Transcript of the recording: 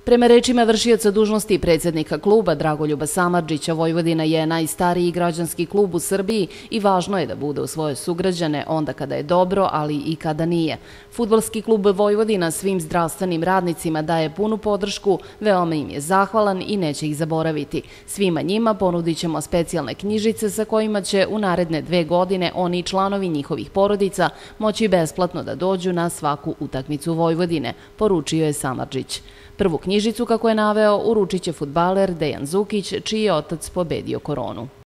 Prema rečima vršioca dužnosti predsjednika kluba Dragoljuba Samardžića, Vojvodina je najstariji građanski klub u Srbiji i važno je da bude u svoje sugrađane onda kada je dobro, ali i kada nije. Fudbalski klub Vojvodina svim zdravstvenim radnicima daje punu podršku, veoma im je zahvalan i neće ih zaboraviti. Svima njima ponudit ćemo specijalne knjižice sa kojima će u naredne 2 godine oni i članovi njihovih porodica moći besplatno da dođu na svaku utakmicu Vojvodine, poručio je Samardžić. Prvu knjižicu, kako je naveo, uručit će fudbaler Dejan Zukić, čiji je otac pobedio koronu.